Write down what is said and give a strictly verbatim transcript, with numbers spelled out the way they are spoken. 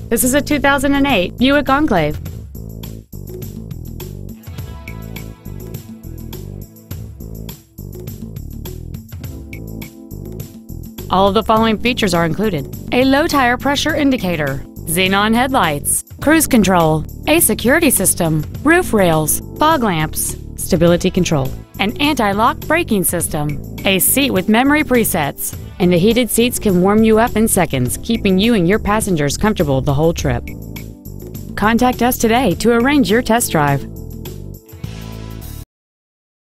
This is a two thousand eight Buick Enclave. All of the following features are included: a low tire pressure indicator, xenon headlights, cruise control, a security system, roof rails, fog lamps, stability control, an anti-lock braking system, a seat with memory presets, and the heated seats can warm you up in seconds, keeping you and your passengers comfortable the whole trip. Contact us today to arrange your test drive.